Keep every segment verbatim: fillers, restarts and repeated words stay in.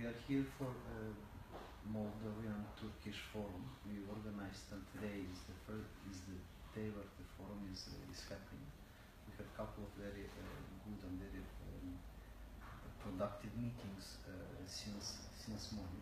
are here for uh, Moldovan Turkish Forum. We organized, and today is the first, is the day where the forum is, uh, is happening. We had a couple of very uh, good and very um, productive meetings uh, since since morning.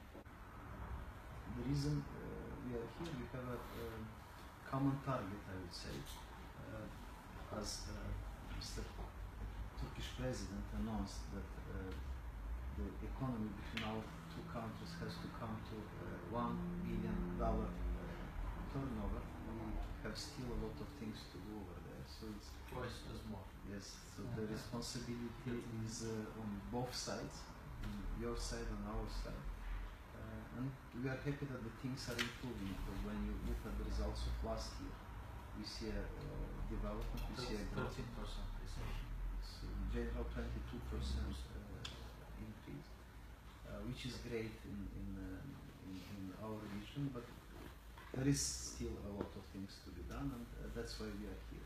The reason uh, we are here, we have a, a common target, I would say, uh, as uh, Mister Turkish President announced that uh, the economy between our two countries has to come to uh, one billion dollar uh, turnover. We have still a lot of things to do over there, so it's twice as more. Yes, so the responsibility is uh, on both sides, on your side and our side. Uh, and we are happy that the things are improving, because when you look at the results of last year, we see a uh, development, we see a growth. thirteen percent recession. It's in general twenty-two percent uh, increase, uh, which is great in, in, uh, in, in our region, but there is still a lot of things to be done, and uh, that's why we are here.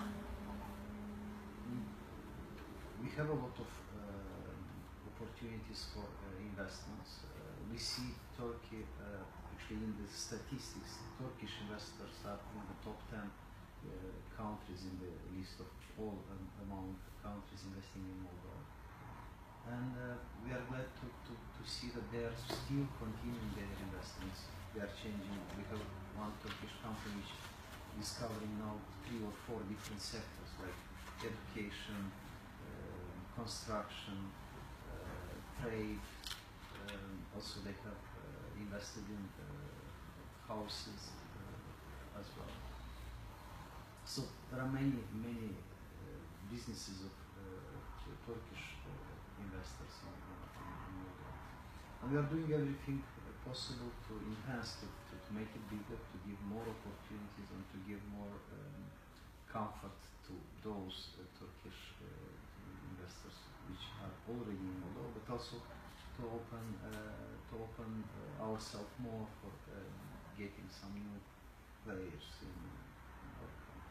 We have a lot of uh, opportunities for uh, investments. Uh, we see Turkey, uh, actually in the statistics, Turkish investors are in the top ten uh, countries in the list of all um, among countries investing in Moldova. And uh, we are glad to, to, to see that they are still continuing their investments. They are changing. We have one Turkish company which is covering now three or four different sectors like education, uh, construction, uh, trade. Um, also, they have uh, invested in uh, houses uh, as well. So there are many, many uh, businesses of uh, Turkish uh, investors in, in Moldova, and we are doing everything possible to enhance it, to, to make it bigger, to give more opportunities, and to give more um, comfort to those uh, Turkish uh, investors which are already in Moldova, but also to open uh, to open uh, ourselves more for uh, getting some new players in, in our country.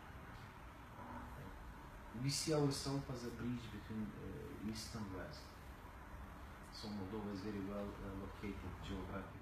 We see ourselves as a bridge between uh, East and West. So Moldova is very well uh, located geographically.